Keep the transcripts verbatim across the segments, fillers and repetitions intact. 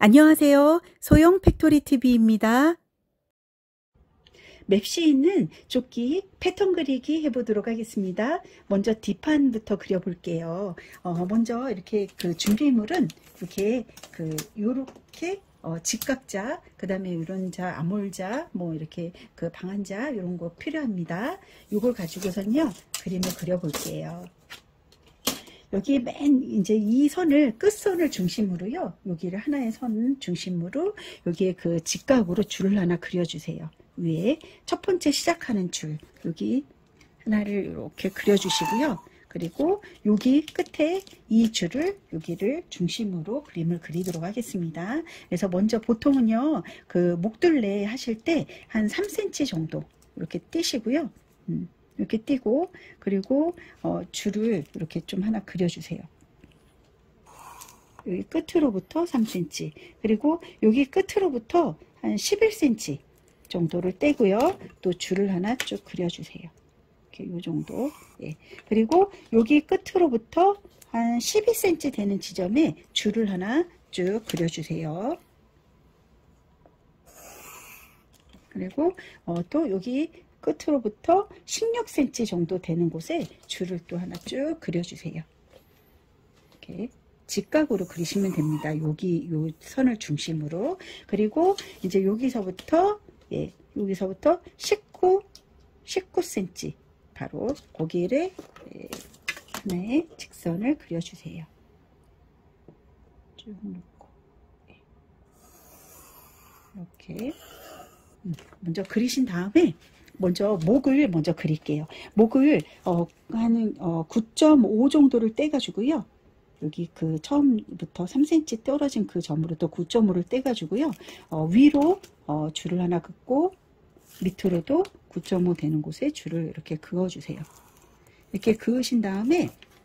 안녕하세요. 소영 팩토리티비입니다. 맵시 있는 조끼 패턴 그리기 해보도록 하겠습니다. 먼저 뒷판부터 그려볼게요. 어, 먼저 이렇게 그 준비물은 이렇게 그 요렇게 어, 직각자, 그 다음에 이런 자, 아몰자, 뭐 이렇게 그 방한자 이런 거 필요합니다. 이걸 가지고선요 그림을 그려볼게요. 여기 맨 이제 이 선을 끝선을 중심으로요, 여기를 하나의 선 중심으로 여기에 그 직각으로 줄을 하나 그려주세요. 위에 첫 번째 시작하는 줄 여기 하나를 이렇게 그려주시고요. 그리고 여기 끝에 이 줄을 여기를 중심으로 그림을 그리도록 하겠습니다. 그래서 먼저 보통은요 그 목둘레 하실 때 한 삼 센티미터 정도 이렇게 띄시고요. 음. 이렇게 띄고, 그리고 어, 줄을 이렇게 좀 하나 그려주세요. 여기 끝으로부터 삼 센티미터, 그리고 여기 끝으로부터 한 십일 센티미터 정도를 떼고요. 또 줄을 하나 쭉 그려주세요. 이렇게 요 정도. 예. 그리고 여기 끝으로부터 한 십이 센티미터 되는 지점에 줄을 하나 쭉 그려주세요. 그리고 어, 또 여기 끝으로부터 십육 센티미터 정도 되는 곳에 줄을 또 하나 쭉 그려주세요. 이렇게 직각으로 그리시면 됩니다. 여기 요 선을 중심으로. 그리고 이제 여기서부터 예, 여기서부터 십구, 십구 센티미터 바로 거기를 예, 하나의 직선을 그려주세요. 쭉 놓고 예. 이렇게 먼저 그리신 다음에 먼저 목을 먼저 그릴게요. 목을 어, 한 어, 구 점 오 정도를 떼가지고요. 여기 그 처음부터 삼 센티미터 떨어진 그 점으로부터 구 점 오를 떼가지고요. 어, 위로 어, 줄을 하나 긋고 밑으로도 구 점 오 되는 곳에 줄을 이렇게 그어주세요. 이렇게 그으신 다음에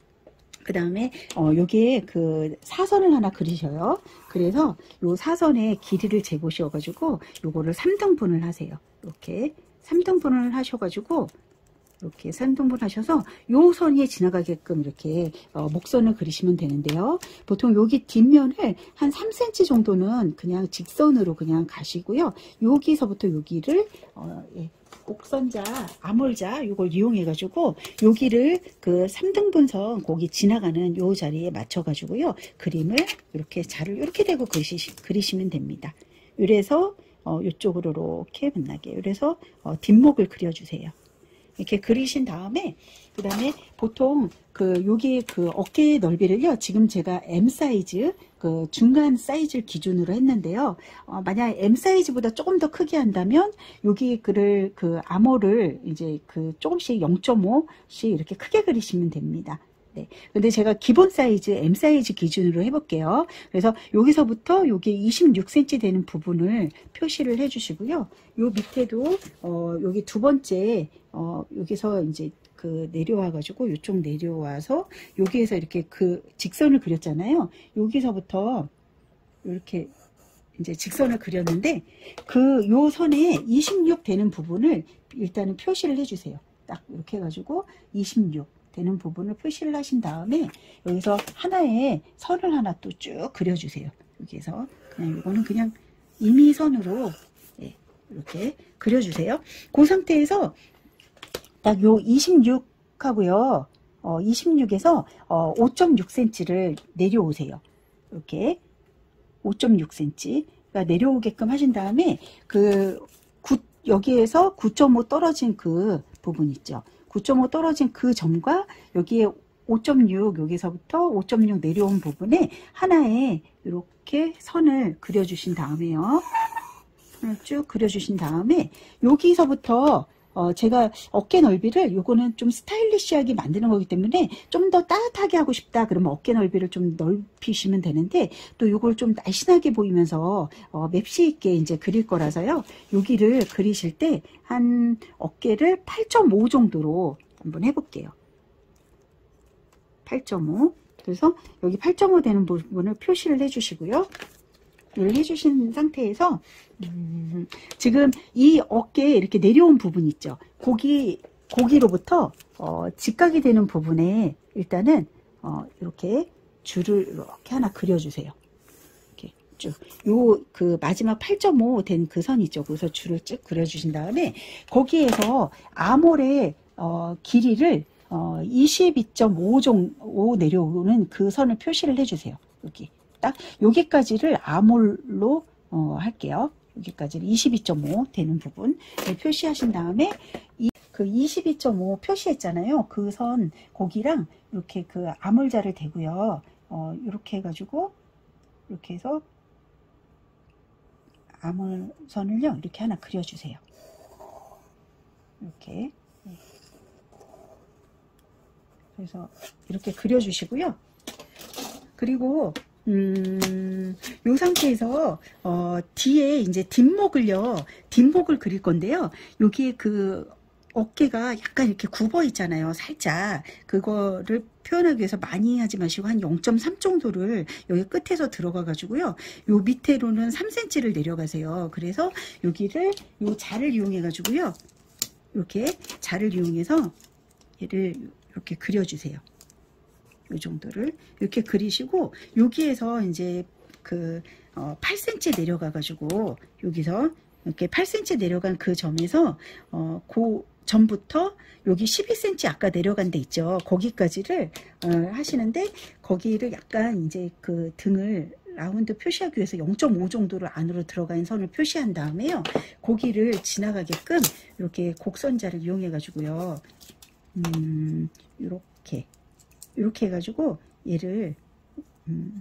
그 다음에 어, 여기에 그 사선을 하나 그리셔요. 그래서 요 사선의 길이를 재보셔 가지고 요거를 삼 등분을 하세요. 이렇게 삼 등분을 하셔가지고 이렇게 삼 등분 하셔서 요 선이 지나가게끔 이렇게 어, 목선을 그리시면 되는데요. 보통 여기 뒷면을 한 삼 센티미터 정도는 그냥 직선으로 그냥 가시고요. 여기서부터 여기를 어, 예, 곡선자, 아몰자 요걸 이용해 가지고 여기를 그 삼 등분선 거기 지나가는 요 자리에 맞춰 가지고요. 그림을 이렇게 자를 이렇게 대고 그리시, 그리시면 됩니다. 이래서 어, 이쪽으로 이렇게 만나게. 그래서 어, 뒷목을 그려주세요. 이렇게 그리신 다음에 그 다음에 보통 그 여기 그 어깨 넓이를요. 지금 제가 M 사이즈 그 중간 사이즈를 기준으로 했는데요. 어, 만약 M 사이즈보다 조금 더 크게 한다면 여기 그를 그 암호를 이제 그 조금씩 영 점 오씩 이렇게 크게 그리시면 됩니다. 네. 근데 제가 기본 사이즈 M 사이즈 기준으로 해볼게요. 그래서 여기서부터 여기 이십육 센티미터 되는 부분을 표시를 해주시고요. 요 밑에도 어 여기 두 번째 어 여기서 이제 그 내려와 가지고 이쪽 내려와서 여기에서 이렇게 그 직선을 그렸잖아요. 여기서부터 이렇게 이제 직선을 그렸는데 그 요 선에 이십육 되는 부분을 일단은 표시를 해주세요. 딱 이렇게 해가지고 이십육 되는 부분을 표시를 하신 다음에 여기서 하나의 선을 하나 또 쭉 그려주세요. 여기에서 그냥 이거는 그냥 임의선으로 예, 이렇게 그려주세요. 그 상태에서 딱 요 이십육 하고요. 어, 이십육에서 어, 오 점 육 센티미터를 내려오세요. 이렇게 오 점 육 센티미터 내려오게끔 하신 다음에 그 구, 여기에서 구 점 오 떨어진 그 부분 있죠. 구 점 오 떨어진 그 점과 여기에 오 점 육 여기서부터 오 점 육 내려온 부분에 하나의 이렇게 선을 그려주신 다음에요. 쭉 그려주신 다음에 여기서부터 어 제가 어깨 넓이를 요거는 좀 스타일리시하게 만드는 거기 때문에 좀 더 따뜻하게 하고 싶다 그러면 어깨 넓이를 좀 넓히시면 되는데 또 요걸 좀 날씬하게 보이면서 어 맵시 있게 이제 그릴 거라서요. 여기를 그리실 때 한 어깨를 팔 점 오 정도로 한번 해볼게요. 팔 점 오. 그래서 여기 팔 점 오 되는 부분을 표시를 해주시고요. 이걸 해주신 상태에서 음, 지금 이 어깨에 이렇게 내려온 부분 있죠. 거기 거기로부터 어, 직각이 되는 부분에 일단은 어, 이렇게 줄을 이렇게 하나 그려주세요. 이렇게 쭉, 요, 그 마지막 팔 점 오 된 그 선 있죠. 그래서 줄을 쭉 그려주신 다음에, 거기에서 아몰의, 어, 길이를, 어, 이십이 점 오 정도 내려오는 그 선을 표시를 해주세요. 여기. 딱, 여기까지를 아몰로, 어, 할게요. 여기까지를 이십이 점 오 되는 부분 표시하신 다음에, 이, 그 이십이 점 오 표시했잖아요. 그 선, 거기랑 이렇게 그 아몰자를 대고요. 어, 이렇게 해가지고, 이렇게 해서, 아몰선을요, 이렇게 하나 그려주세요. 이렇게. 그래서, 이렇게 그려주시고요. 그리고, 음, 요 상태에서, 어, 뒤에 이제 뒷목을요, 뒷목을 그릴 건데요. 여기에 그, 어깨가 약간 이렇게 굽어 있잖아요. 살짝. 그거를 표현하기 위해서 많이 하지 마시고 한 영 점 삼 정도를 여기 끝에서 들어가 가지고요. 요 밑에로는 삼 센티미터를 내려가세요. 그래서 여기를 요 자를 이용해 가지고요. 이렇게 자를 이용해서 얘를 이렇게 그려주세요. 요 정도를 이렇게 그리시고 여기에서 이제 그 어, 팔 센티미터 내려가 가지고 여기서 이렇게 팔 센티미터 내려간 그 점에서 어, 그 전부터 여기 십이 센티미터 아까 내려간 데 있죠. 거기까지를 어, 하시는데 거기를 약간 이제 그 등을 라운드 표시하기 위해서 영 점 오 정도를 안으로 들어간 선을 표시한 다음에요. 거기를 지나가게끔 이렇게 곡선자를 이용해 가지고요. 음, 이렇게 이렇게 해가지고 얘를 음,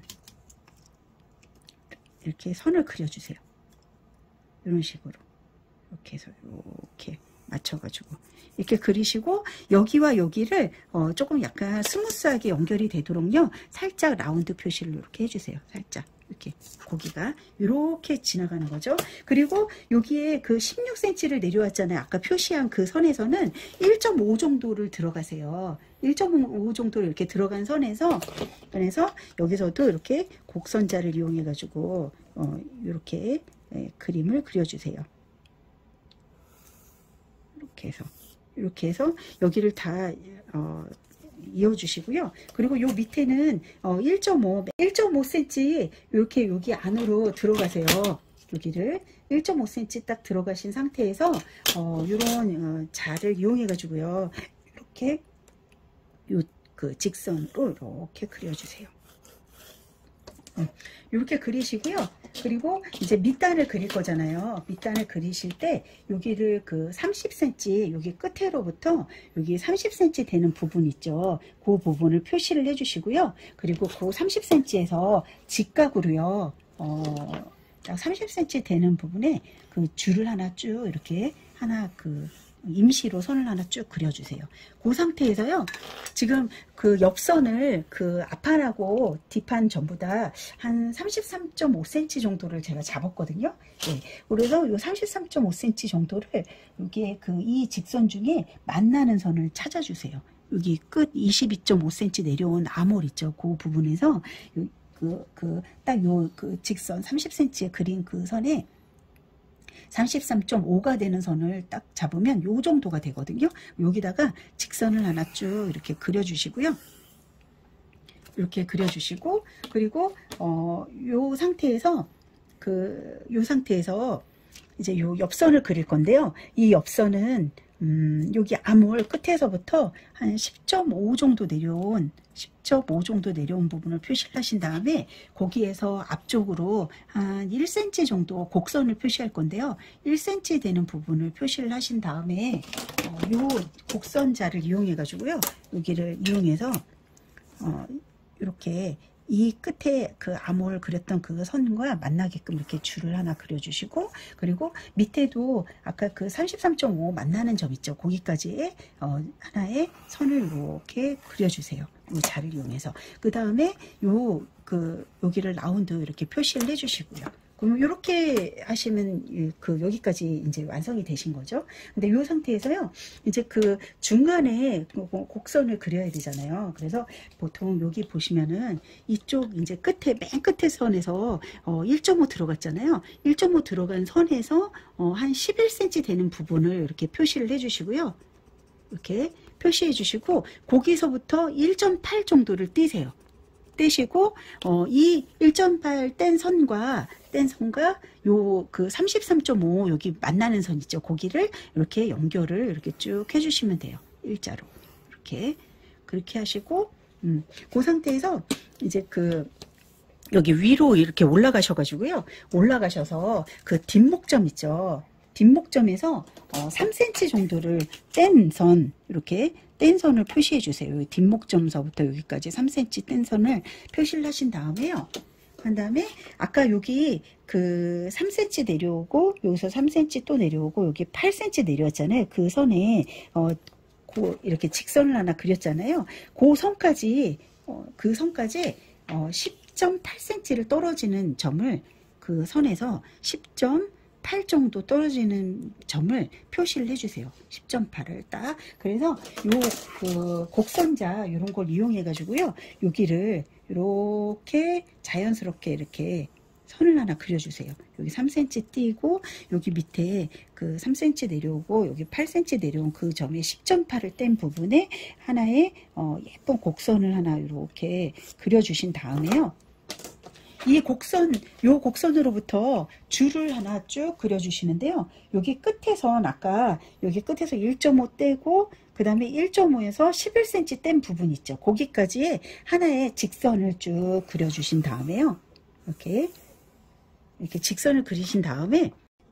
이렇게 선을 그려주세요. 이런 식으로 이렇게 해서 이렇게 맞춰가지고 이렇게 그리시고 여기와 여기를 어, 조금 약간 스무스하게 연결이 되도록요 살짝 라운드 표시를 이렇게 해주세요. 살짝 이렇게 고기가 이렇게 지나가는 거죠. 그리고 여기에 그 십육 센티미터를 내려왔잖아요. 아까 표시한 그 선에서는 일 점 오 정도를 들어가세요. 일 점 오 정도로 이렇게 들어간 선에서 그래서 여기서도 이렇게 곡선자를 이용해 가지고 어, 이렇게 예, 그림을 그려주세요. 이렇게 해서 이렇게 해서 여기를 다 어, 이어주시고요. 그리고 요 밑에는 어, 일 점 오, 일 점 오 센티미터 이렇게 여기 안으로 들어가세요. 여기를 일 점 오 센티미터 딱 들어가신 상태에서 어, 이런 어, 자를 이용해 가지고요. 이렇게 요 그 직선으로 이렇게 그려주세요. 음, 이렇게 그리시고요. 그리고 이제 밑단을 그릴 거잖아요. 밑단을 그리실 때 여기를 그 삼십 센티미터 여기 끝에로부터 여기 삼십 센티미터 되는 부분 있죠. 그 부분을 표시를 해주시고요. 그리고 그 삼십 센티미터에서 직각으로요. 어, 약 삼십 센티미터 되는 부분에 그 줄을 하나 쭉 이렇게 하나 그 임시로 선을 하나 쭉 그려주세요. 그 상태에서요. 지금 그 옆선을 그 앞판하고 뒷판 전부 다 한 삼십삼 점 오 센티미터 정도를 제가 잡았거든요. 네. 그래서 이 삼십삼 점 오 센티미터 정도를 여기에 그 이 직선 중에 만나는 선을 찾아주세요. 여기 끝 이십이 점 오 센티미터 내려온 아몰 있죠. 그 부분에서 그 그 딱 요 그 직선 삼십 센티미터에 그린 그 선에 삼십삼 점 오가 되는 선을 딱 잡으면 요 정도가 되거든요. 여기다가 직선을 하나 쭉 이렇게 그려주시고요. 이렇게 그려주시고 그리고 어, 요 상태에서 그 요 상태에서 이제 요 옆선을 그릴 건데요. 이 옆선은 음, 여기 아몰 끝에서부터 한 십 점 오 정도 내려온 십 점 오 정도 내려온 부분을 표시를 하신 다음에 거기에서 앞쪽으로 한 일 센티미터 정도 곡선을 표시할 건데요. 일 센티미터 되는 부분을 표시를 하신 다음에 어, 요 곡선자를 이용해 가지고요. 여기를 이용해서 어, 이렇게 이 끝에 그 아몰 그렸던 그 선과 만나게끔 이렇게 줄을 하나 그려주시고 그리고 밑에도 아까 그 삼십삼 점 오 만나는 점 있죠. 거기까지의 어, 하나의 선을 이렇게 그려주세요. 이 자를 이용해서 그 다음에 요 그 여기를 라운드 이렇게 표시를 해주시고요. 그럼 이렇게 하시면 그 여기까지 이제 완성이 되신 거죠. 근데 이 상태에서요, 이제 그 중간에 곡선을 그려야 되잖아요. 그래서 보통 여기 보시면은 이쪽 이제 끝에 맨 끝에 선에서 어 일 점 오 들어갔잖아요. 일 점 오 들어간 선에서 어한 십일 센티미터 되는 부분을 이렇게 표시를 해주시고요. 이렇게 표시해 주시고 거기서부터 일 점 팔 정도를 띄세요. 떼시고 어, 이 일 점 팔 뗀 선과 뗀 선과 요 그 삼십삼 점 오 여기 만나는 선 있죠. 거기를 이렇게 연결을 이렇게 쭉 해주시면 돼요. 일자로 이렇게 그렇게 하시고 음, 그 상태에서 이제 그 여기 위로 이렇게 올라가셔가지고요. 올라가셔서 그 뒷목점 있죠. 뒷목점에서 어, 삼 센티미터 정도를 뗀 선, 이렇게 뗀 선을 표시해 주세요. 뒷목점서부터 여기까지 삼 센티미터 뗀 선을 표시를 하신 다음에요. 한 다음에 아까 여기 그 삼 센티미터 내려오고 여기서 삼 센티미터 또 내려오고 여기 팔 센티미터 내려왔잖아요. 그 선에 어, 그 이렇게 직선을 하나 그렸잖아요. 그 선까지 어, 그 선까지 어, 십 점 팔 센티미터를 떨어지는 점을 그 선에서 십 점 팔 정도 떨어지는 점을 표시를 해주세요. 십 점 팔을 딱. 그래서 요 그 곡선자 이런 걸 이용해 가지고요. 여기를 이렇게 자연스럽게 이렇게 선을 하나 그려주세요. 여기 삼 센티미터 띄고 여기 밑에 그 삼 센티미터 내려오고 여기 팔 센티미터 내려온 그 점에 십 점 팔을 뗀 부분에 하나의 어, 예쁜 곡선을 하나 이렇게 그려주신 다음에요. 이 곡선, 요 곡선으로부터 줄을 하나 쭉 그려주시는데요. 여기 끝에선 아까 여기 끝에서 일 점 오 떼고 그 다음에 일 점 오에서 십일 센티미터 뗀 부분 있죠. 거기까지 하나의 직선을 쭉 그려주신 다음에요. 이렇게 이렇게 직선을 그리신 다음에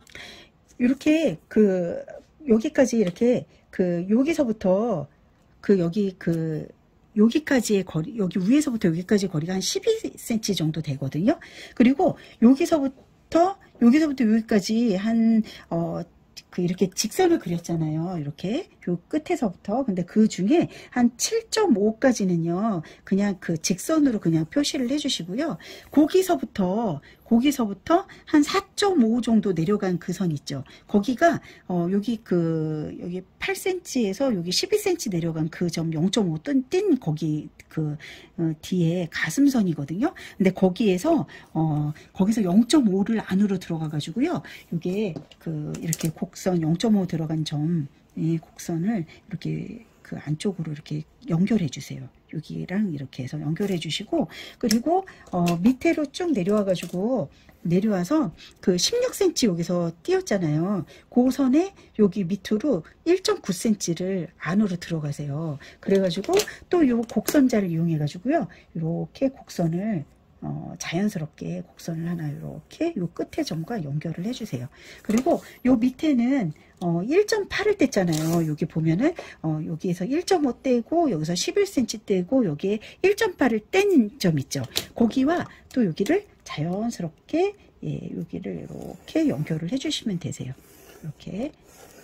이렇게 그 여기까지 이렇게 그 여기서부터 그 여기 그 여기까지의 거리, 여기 위에서부터 여기까지 거리가 한 십이 센티미터 정도 되거든요. 그리고 여기서부터 여기서부터 여기까지 한 어 그 이렇게 직선을 그렸잖아요. 이렇게 요 끝에서부터. 근데 그 중에 한 칠 점 오까지는요. 그냥 그 직선으로 그냥 표시를 해주시고요. 거기서부터 거기서부터 한 사 점 오 정도 내려간 그 선 있죠. 거기가 어 여기 그 여기 팔 센티미터에서 여기 십이 센티미터 내려간 그 점 영 점 오 뜬, 뜬 거기 그 어, 뒤에 가슴선이거든요. 근데 거기에서 어 거기서 영 점 오를 안으로 들어가 가지고요. 이게 그 이렇게 곡선 영 점 오 들어간 점 이 곡선을 이렇게 그 안쪽으로 이렇게 연결해 주세요. 여기랑 이렇게 해서 연결해 주시고 그리고 어 밑으로 쭉 내려와 가지고 내려와서 그 십육 센티미터 여기서 띄었잖아요. 그 선에 여기 밑으로 일 점 구 센티미터를 안으로 들어가세요. 그래가지고 또 요 곡선자를 이용해 가지고요. 이렇게 곡선을 어, 자연스럽게 곡선을 하나 이렇게 요 끝에 점과 연결을 해주세요. 그리고 요 밑에는 어, 일 점 팔을 뗐잖아요. 여기 보면은 어, 여기에서 일 점 오 떼고 여기서 십일 센티미터 떼고 여기에 일 점 팔을 뗀 점 있죠. 거기와 또 여기를 자연스럽게 예, 여기를 이렇게 연결을 해주시면 되세요. 이렇게.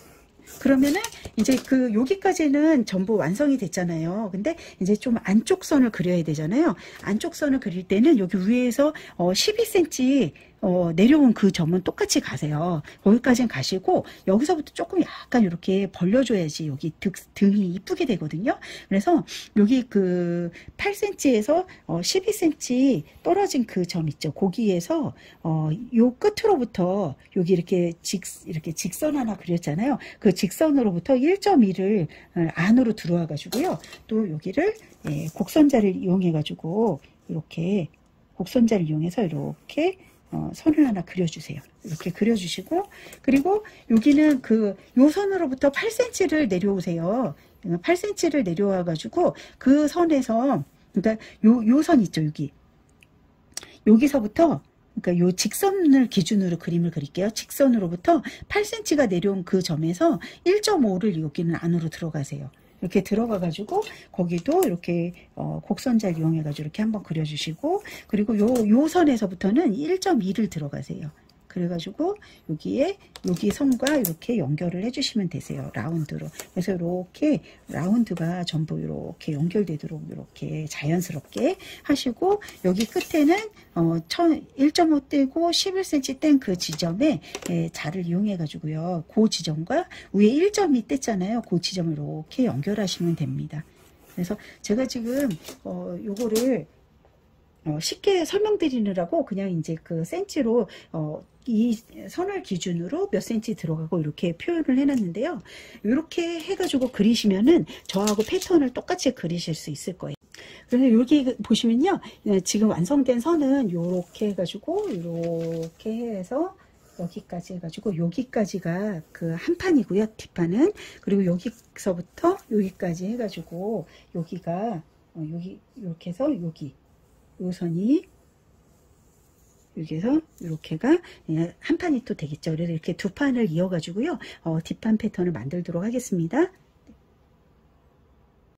그러면은 이제 그 여기까지는 전부 완성이 됐잖아요. 근데 이제 좀 안쪽 선을 그려야 되잖아요. 안쪽 선을 그릴 때는 여기 위에서 어 십이 센티미터 어 내려온 그 점은 똑같이 가세요. 거기까지는 가시고 여기서부터 조금 약간 이렇게 벌려줘야지 여기 등, 등이 이쁘게 되거든요. 그래서 여기 그 팔 센티미터에서 어 십이 센티미터 떨어진 그 점 있죠. 거기에서 어요 끝으로부터 여기 이렇게 직 이렇게 직선 하나 그렸잖아요. 그 직선으로부터 일 점 이를 안으로 들어와 가지고요. 또 여기를 예, 곡선자를 이용해 가지고 이렇게 곡선자를 이용해서 이렇게 어, 선을 하나 그려주세요. 이렇게 그려주시고 그리고 여기는 그 요 선으로부터 팔 센티미터를 내려오세요. 팔 센티미터를 내려와 가지고 그 선에서 그러니까 요 요 선 있죠. 여기 여기서부터 그러니까 요 직선을 기준으로 그림을 그릴게요. 직선으로부터 팔 센티미터가 내려온 그 점에서 일 점 오를 여기는 안으로 들어가세요. 이렇게 들어가 가지고 거기도 이렇게 어, 곡선자를 이용해 가지고 이렇게 한번 그려주시고 그리고 요, 요 선에서부터는 일 점 이를 들어가세요. 그래가지고 여기에 여기 선과 이렇게 연결을 해주시면 되세요. 라운드로. 그래서 이렇게 라운드가 전부 이렇게 연결되도록 이렇게 자연스럽게 하시고 여기 끝에는 어, 일 점 오 떼고 십일 센티미터 뗀 그 지점에 예, 자를 이용해 가지고요. 그 지점과 위에 일 점 이 뗐잖아요. 그 지점을 이렇게 연결하시면 됩니다. 그래서 제가 지금 어, 요거를 어, 쉽게 설명드리느라고 그냥 이제 그 센치로 어, 이 선을 기준으로 몇 센치 들어가고 이렇게 표현을 해놨는데요. 이렇게 해가지고 그리시면은 저하고 패턴을 똑같이 그리실 수 있을 거예요. 그래서 여기 보시면요, 지금 완성된 선은 요렇게 해가지고 요렇게 해서 여기까지 해가지고 여기까지가 그 한 판이고요. 뒷판은. 그리고 여기서부터 여기까지 해가지고 여기가 어, 여기 이렇게 해서 여기 요 선이 여기에서 이렇게가 한 판이 또 되겠죠. 그래서 이렇게 두 판을 이어가지고요. 어, 뒷판 패턴을 만들도록 하겠습니다.